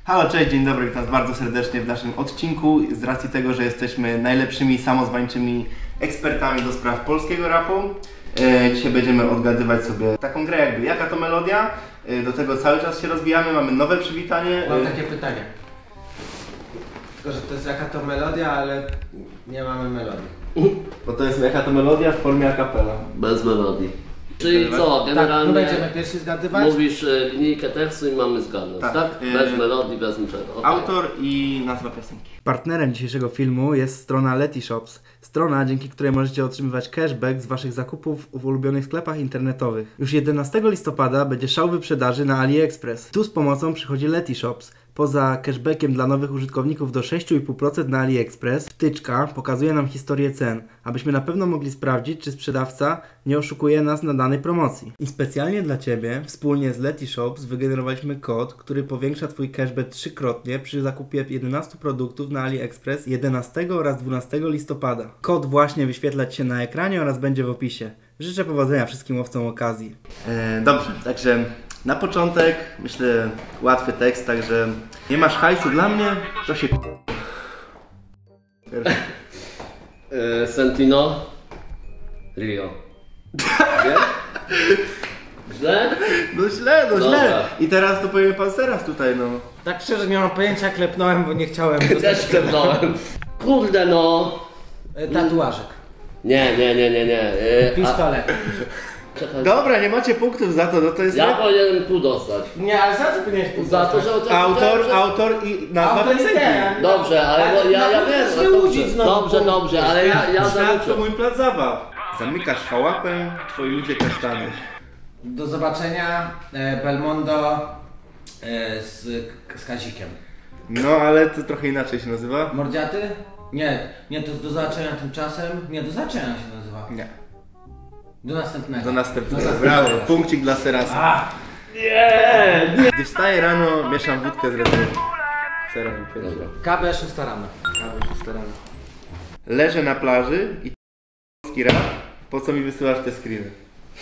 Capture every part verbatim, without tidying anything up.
Halo, cześć, dzień dobry, witam bardzo serdecznie w naszym odcinku. Z racji tego, że jesteśmy najlepszymi samozwańczymi ekspertami do spraw polskiego rapu, e, dzisiaj będziemy odgadywać sobie taką grę jakby jaka to melodia. E, do tego cały czas się rozwijamy, mamy nowe przywitanie. Mam takie pytanie. Tylko, że to jest jaka to melodia, ale nie mamy melodii. Bo to jest jaka to melodia w formie a cappella. Bez melodii. Czyli co, Tak, generalnie my będziemy pierwszy zgadywać. mówisz e, linijkę tekstu i mamy zgadnąć, tak? Tak. Bez E, melodii, bez niczego. Okay. Autor i nazwa piosenki. Partnerem dzisiejszego filmu jest strona Letyshops. Strona, dzięki której możecie otrzymywać cashback z waszych zakupów w ulubionych sklepach internetowych. Już jedenastego listopada będzie szał wyprzedaży na AliExpress. Tu z pomocą przychodzi Letyshops. Poza cashbackiem dla nowych użytkowników do sześć i pół procent na AliExpress, wtyczka pokazuje nam historię cen, abyśmy na pewno mogli sprawdzić, czy sprzedawca nie oszukuje nas na danej promocji. I specjalnie dla Ciebie, wspólnie z Letyshops wygenerowaliśmy kod, który powiększa Twój cashback trzykrotnie przy zakupie jedenastu produktów na AliExpress jedenastego oraz dwunastego listopada. Kod właśnie wyświetla Ci się na ekranie oraz będzie w opisie. Życzę powodzenia wszystkim łowcom okazji. E, dobrze, także na początek, myślę, łatwy tekst, także nie masz hajsu dla mnie, to się e, Sentino Rio. Nie? Źle? No źle, no Dobra. źle. I teraz to powiem pan teraz tutaj, no. Tak szczerze nie mam pojęcia, klepnąłem, bo nie chciałem Też dostać klepnąłem. Kurde no. e, tatuażek. Nie, nie, nie, nie, nie. E, a- Pistolet. Czekaj. Dobra, nie macie punktów za to, no to jest... Ja powinienem tu dostać. Nie, ale za co powinieneś pójść? Za to, że o tym Autor, powiedziałem, że- autor i nazwa Autor i piosenki. ten. Dobrze, ale Ale bo ja, ja na wiem, pewno że nie dobrze, łudzić znowu dobrze, punktu. dobrze, ale ja, ja Świat to zanuczę. mój plac zabaw. Zamykasz szałapę, twoi ludzie kasztany. Do zobaczenia e, Belmondo e, z, z Kazikiem. No, ale to trochę inaczej się nazywa. Mordziaty? Nie, nie, to jest do zobaczenia tymczasem. Nie, do zobaczenia się nazywa. Nie. Do następnego. Do następnego. Do Brawo, następnego. punkcik dla Serasa. A! Gdy wstaję rano, mieszam wódkę z Red Bullu. Sera pierwszy. Dobra. K B szósta rano. Kawy szósta rano. Leżę na plaży i polski rap. Po co mi wysyłasz te screeny?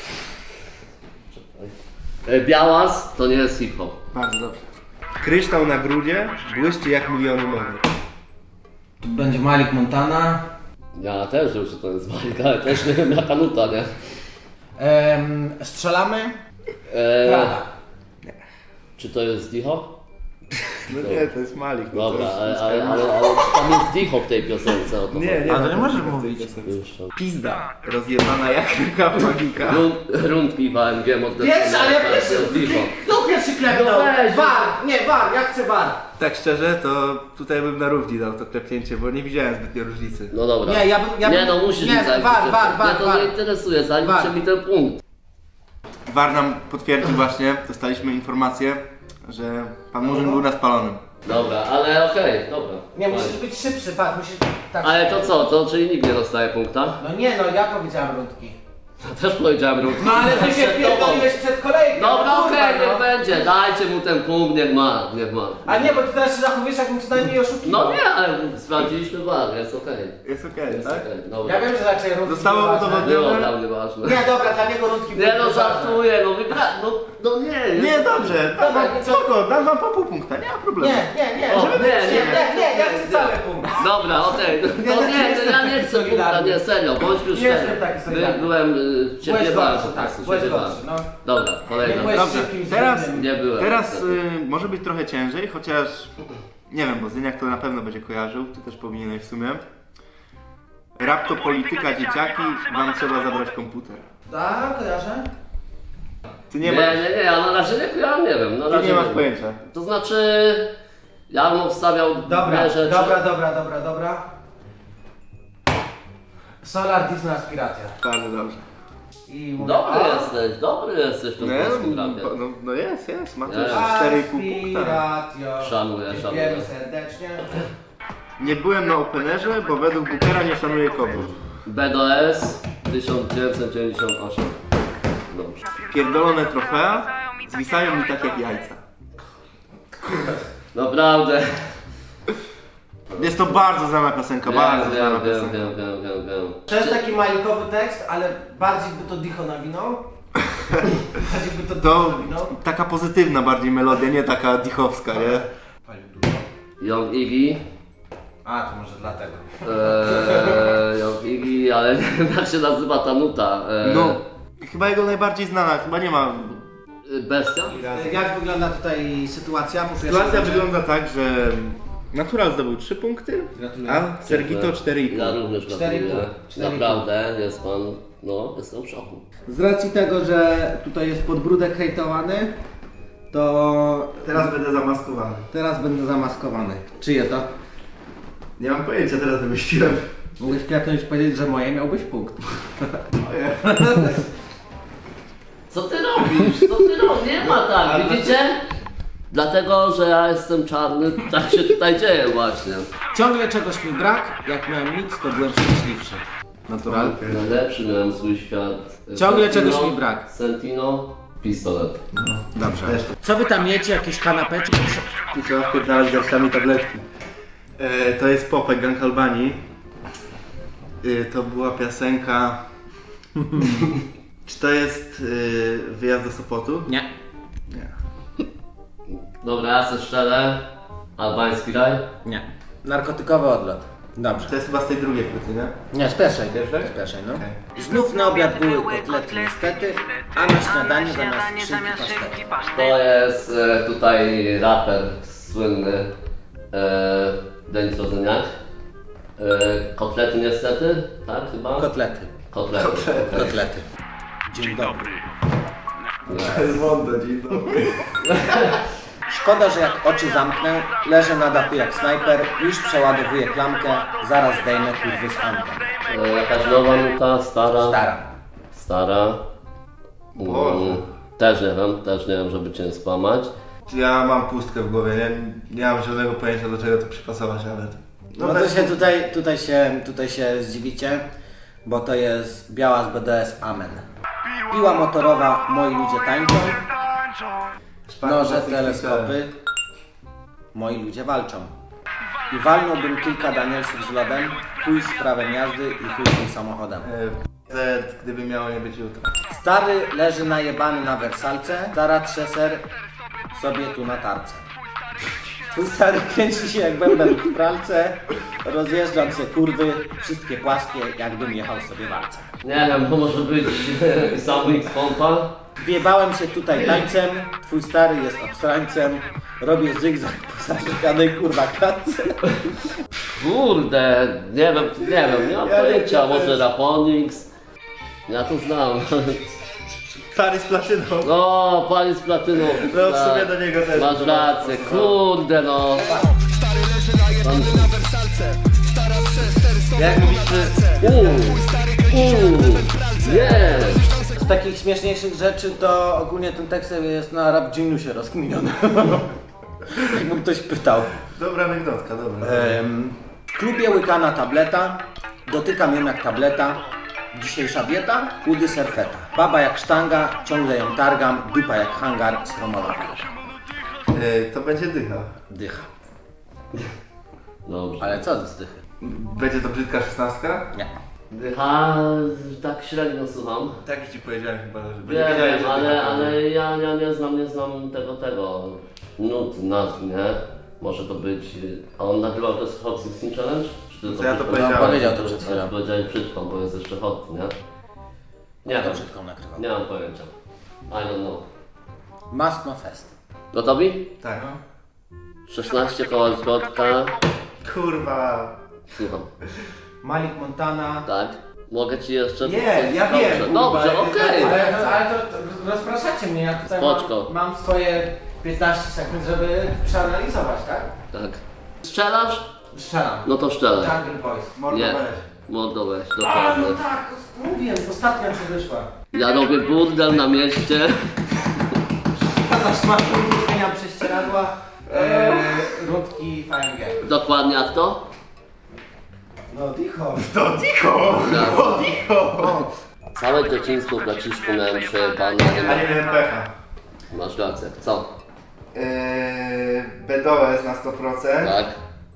E, Białas to nie jest hip-hop. Bardzo dobrze. Kryształ na grudzie błyszczy jak miliony monet. Tu będzie Malik Montana. Ja też wiem, że to jest bajka, ale też nie wiem jaka nuta, nie? Ehm, strzelamy. E, Prada. czy to jest Dicho? No nie, to jest Malik. No to Dobra, już- ale, ale, ale, ale czy tam jest Dicho w tej piosence? O to Nie, chodzi? nie. Ale nie no, możesz to- mówić. Już to. Pizda. Rozjebana jak ręka magika. Rund, rundki W M G od Pierwszy, ale ja to pierwszy. jest Dicho. Kto pierwszy klepnął? No weź. War! Nie, war, ja chcę war. Tak szczerze, to tutaj bym na równi dał to klepnięcie, bo nie widziałem zbytnio różnicy. No dobra. Nie, ja bym- ja nie bym- no musisz nie, mi zaliczyć. war, war, war, Mnie to war. nie interesuje, zaliczcie War. mi ten punkt. War nam potwierdził właśnie, dostaliśmy informację, że pan Murzyn był naspalonym. Dobra, ale okej, dobra. Nie, Fajnie. musisz być szybszy, patrz, musisz tak. Ale to co, to czyli nikt nie dostaje punkta? No nie, no ja powiedziałem rundki. Ja też powiedziałem rundki. No ale ty się Przed tobą. pierdoliłeś przed kolejką. Dobra, no, okej, kurwa, niech będzie, dajcie mu ten punkt, niech ma, niech ma. A nie, bo ty teraz się zachowujesz, jakbym co najmniej oszukiwał. No nie, ale sprawdziliśmy war, jest okej. Jest okej, Jest tak? okej, dobra. Ja wiem, że raczej rundki Zostało były ważne. udowodnione. Było dla mnie ważne. Nie, dobra, dla niego rundki były Nie no, ważne. żartuję, no wygra... No, no nie. jest Nie, okej. dobrze, dam Dobra, wam, spoko, dam wam po pół punkta, nie ma problemu. Nie, nie, nie, O, żeby nie, nie, nie, nie, nie, ja chcę cały punkt. Dobra, okej. Nie, No nie, nie, jestem ja nie taki chcę punkta, solidarny. nie, serio, bądźmy Nie szczerzy. jestem taki solidarny. By, byłem y, ciebie Byłeś bardzo, gorszy, po tak, prostu, byłeś ciebie gorszy, bardzo. no. Dobra, Nie kolejna. byłeś Dobrze, szybkim teraz, zwinnym. Nie byłem. teraz niestety. y, może być trochę ciężej, chociaż nie wiem, bo Zyniak to na pewno będzie kojarzył, ty też powinieneś w sumie. Rap to polityka, dzieciaki, wam trzeba zabrać komputer. Tak, kojarzę? Ty Nie, nie, nie, masz, nie, ja na razie nie, ja nie wiem, na ty razie nie masz wiem. pojęcia. To znaczy, ja bym obstawiał Dobra, dwie rzeczy. dobra, dobra, dobra, dobra. Solar Disney Aspiracja. Bardzo dobrze. I mówię, Dobry a, jesteś, dobry jesteś w tym Nie, polskim no, rapie. no, no jest, jest, ma to Jest. cztery i pół punkta. Aspiratio. Szanuję, Dziękujemy szanuję. serdecznie. Nie byłem na Openerze, bo według Bookera nie szanuję kobiet. B do S tysiąc dziewięćset dziewięćdziesiąt osiem. Dobrze. Pierdolone trofea zwisają mi tak jak jajca. Naprawdę. Jest to bardzo znana piosenka, Wiem, bardzo wiem, znana wiem, piosenka. wiem, wiem, wiem, wiem. To jest taki malikowy tekst, ale bardziej by to Dicho nawinął. bardziej by to Dicho To nawinął. taka pozytywna bardziej melodia, nie taka dichowska, nie? Palił. Young Iggy. A, to może dlatego. Eee, Young Iggy, ale nie wiem jak się nazywa ta nuta. Eee, No, chyba jego najbardziej znana, chyba nie ma. Bestia? Jak wygląda tutaj sytuacja? Po pierwsze, Sytuacja będzie- wygląda tak, że Natural zdobył trzy punkty, Gratuluję. a Sergito cztery i pół. Ja również Cztery i gratuluję. pół. Cztery i pół. Naprawdę, jest pan, no, jestem w szoku. Z racji tego, że tutaj jest podbródek hejtowany, to Teraz będę zamaskowany. teraz będę zamaskowany. Czyje to? Nie mam pojęcia, teraz wymyśliłem. Mogłeś klepnąć i powiedzieć, że moje miałbyś punkt. Co ty robisz? Co ty robisz? Nie ma tak, widzicie? Dlatego, że ja jestem czarny, tak się tutaj dzieje właśnie. Ciągle czegoś mi brak, jak miałem nic, to byłem szczęśliwszy. Natural. Najlepszy miałem swój świat. Ciągle czegoś mi brak. Sentino, pistolet. Dobrze. Co wy tam jecie? Jakieś kanapeczki? Tu trzeba wpierdalać garstami tabletki. E, to jest Popek, Gang Albanii. E, to była piosenka... Czy to jest e, wyjazd do Sopotu? Nie. Nie. Dobra, ja se szczerę. Albański raj. Nie. Narkotykowy odlot. Dobrze. To jest chyba z tej drugiej płyty, nie? Nie, z pierwszej. Pierwszej? Z pierwszej, no. Okej. Znów na obiad były kotlety niestety, a na śniadanie zamiast szynki pasztetu. To jest e, tutaj raper słynny e, Denis Rodzeniak. E, kotlety niestety, tak chyba? Kotlety. Kotlety. Kotlety. Dzień dobry. To jest Mondo, dzień dobry. Szkoda, że jak oczy zamknę, leżę na dachu jak snajper, już przeładowuję klamkę, zaraz zdejmę kurwy z Anka. E, jakaś nowa nuta, stara? Stara. Stara. Boże. Mm, też nie wiem, też nie wiem, żeby cię nie skłamać. Ja mam pustkę w głowie, nie, nie mam żadnego pojęcia, do czego to przypasować nawet. No to się tutaj, tutaj się, tutaj się zdziwicie, bo to jest biała z B D S Amen. Piła motorowa, moi ludzie tańczą, noże, teleskopy, moi ludzie walczą. I walnąłbym kilka Danielsów z lodem, chuj z prawem jazdy i chuj z tym samochodem. E, Z, gdyby miało nie być jutro. Stary leży najebany na wersalce, stara trzeser sobie tu na tarce. Tu stary kręci się jak bęben w pralce, rozjeżdżam se kurwy, wszystkie płaskie, jakbym jechał sobie walce. Nie wiem, to może być sam X pompa. Wjebałem się tutaj tańcem, twój stary jest obstrańcem, robię zygzak po zażyganej kurwa klatce. Kurde, nie wiem, nie wiem, nie mam Ja pojęcia, nie- może Raponix. Ja to znam. Stary z platyną. No, pani z platyną. No w sumie do niego też. Masz rację, kurde no. Jak mówiliśmy, Uuu, uuu, jest. Z takich śmieszniejszych rzeczy to ogólnie ten tekst jest na Rap Geniusie rozkminiony. Jakby ktoś pytał. dobra anegdotka, dobra. Em, w klubie łykana tableta, dotykam ją jak tableta. Dzisiejsza dieta, chudy serfeta. Baba jak sztanga, ciągle ją targam, dupa jak hangar, sromowa E, to będzie dycha. dycha. Dobrze. Ale co z dychy? Będzie to brzydka szesnastka? Nie. Dycha, tak średnio słucham. Tak ci powiedziałem chyba, że Wiem, wiedziałeś, wiem, że ale, dycha ale ja, ja nie znam, nie znam tego, tego nut, nazw, nie? Może to być... A on nagrywał to z Hot sixteen Challenge? Czy ty To ja to przed- powiedziałem. No, powiedział to przed Ja chwilą. powiedziałem brzydką, bo jest jeszcze hot, nie? Nie To wiem, brzydką nakrywał. nie mam pojęcia. I don't know. Must no fest. Gotowi? Tak. szesnaście koła zgodka. Kurwa. Słucham. Malik Montana. Tak? Mogę ci jeszcze... Nie, coś- ja dobrze, wiem, kurwa, Dobrze, ja- okej. Ale, ale to, to rozpraszacie mnie, ja tutaj Spoczko. mam, mam swoje piętnaście sekund, żeby przeanalizować, tak? Tak. Strzelasz? Strzelam. No to strzelaj. Jungle Boys. Mordo Nie. weź. Mordo weź, A, dokładnie. no tak, mówiłem, ostatnia co wyszła. Ja robię burdel na mieście. Ja szmatką zmieniam prześcieradła, e, rundki V M G. Dokładnie jak to? No dicho. To dicho! To dicho! Całe dzieciństwo w Braciszku miałem przejebane. A nie miałem pecha. Masz rację. Co? Eee, B D O S na sto procent Tak?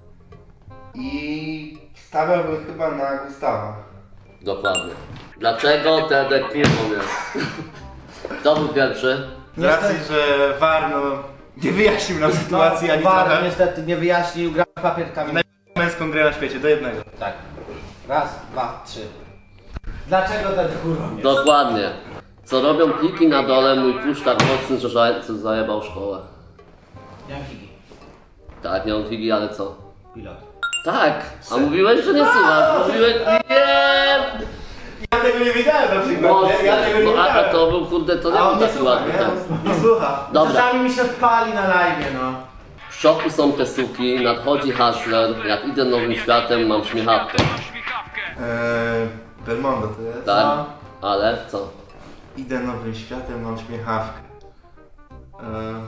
i stawiałbym chyba na Gustawa. Dokładnie. Dlaczego Tedek kurwą jest? Kto był pierwszy? Z racji, że Warno Nie wyjaśnił nam sytuacji ani War trochę. niestety nie wyjaśnił, gra w papier kamień. Męską grę na świecie, do jednego. Tak. Raz, dwa, trzy. Dlaczego ten kurwa mnie? Dokładnie. Co robią pliki na dole, mój tłuszcz tak mocny, że za- co zajebał szkołę. Jankigi. Tak, nie on figi, ale co? Pilot. Tak, a mówiłeś, że nie słuchasz. Mówiłeś, nie! Ja tego nie wiedziałem na przykład, Mocno. nie? Ja tego nie No, a wiedziałem. to był kurde, to nie A on był nie taki słucha, ładny nie? tekst. On nie słucha. Dobra, Czasami mi się odpali na live, no. w szoku są te suki, nadchodzi hustler, jak idę nowym światem, mam śmiechawkę. Eee, Belmondo to jest. Tak, No. ale co? Idę nowym światem, mam śmiechawkę. Eee,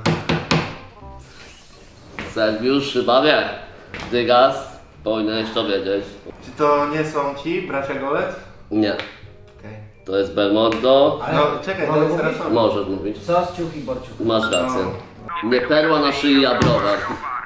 Sergiusz chyba wie. Dygas, powinieneś to wiedzieć. czy to nie są ci, bracia Golec? Nie, Okej. to jest Belmondo. Ale- No czekaj, to mogę jest teraz mówić? on. Możesz mówić. Sos, ciuch i borciuch. Masz rację. Nie perła na szyi, a browar.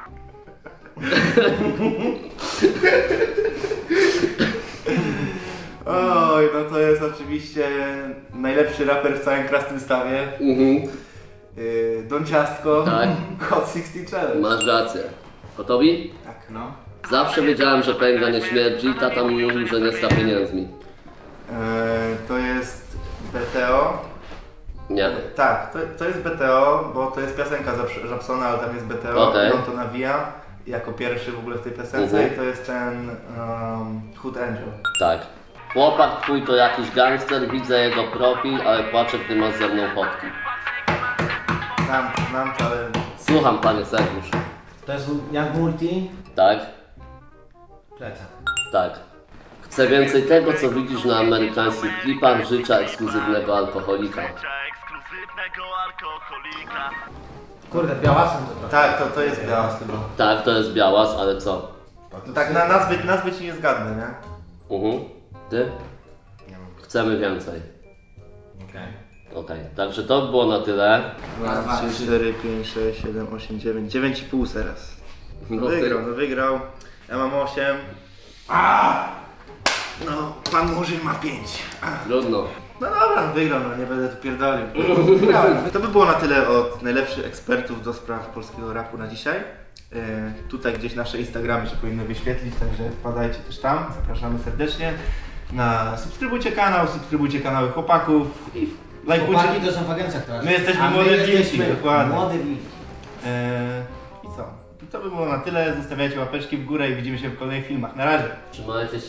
Oj, no to jest oczywiście najlepszy raper w całym Krasnymstawie. Mhm, Yy, Don Ciastko, Tak. Hot sixty Challenge. masz rację. Gotowi? Tak, no. Zawsze wiedziałem, że pęga nie śmierdzi, tata mi mówił, że nie sta pieniędzmi. Eee, to jest B T O. Nie. Tak, to, to jest B T O, bo to jest piosenka z Japsona, ale tam jest B T O Okej. i on to nawija jako pierwszy w ogóle w tej piosence Mhm. i to jest ten um, Hood Angel. Tak. Chłopak twój to jakiś gangster, widzę jego profil, ale płaczę, gdy masz ze mną fotki. Znam, znam to, ale Słucham, panie Sergiusz. To jest Young Multi. Tak? Plecak. Tak. Chcę więcej tego, co widzisz na amerykańskich klipach życia ekskluzywnego alkoholika. Kurde, białasem to trochę. tak, to, to jest białas chyba. Tak, to jest Białas, ale co? Tak, na nazwy, nazwy ci nie zgadnę, nie? Mhm. Ty? Chcemy więcej. Okej. Okej, także to było na tyle. Raz, dwa, trzy, cztery, pięć, sześć, siedem, osiem, dziewięć, dziewięć i pół teraz. No No ty- wygrał, no wygrał. Ja mam osiem. No, pan Murzyn ma pięć. Trudno. No dobra, no wygrał, no nie będę tu pierdolił. To by było na tyle od najlepszych ekspertów do spraw polskiego rapu na dzisiaj. Yy, tutaj gdzieś nasze Instagramy się powinny wyświetlić, także wpadajcie też tam. Zapraszamy serdecznie. Na, subskrybujcie kanał, subskrybujcie kanały chłopaków i lajkujcie. Chłopaki to są w agencjach teraz. My jesteśmy A my młode wilki, jesteśmy dokładnie. Młode wilki. Yy, I co? To by było na tyle. Zostawiajcie łapeczki w górę i widzimy się w kolejnych filmach. Na razie. Trzymajcie się.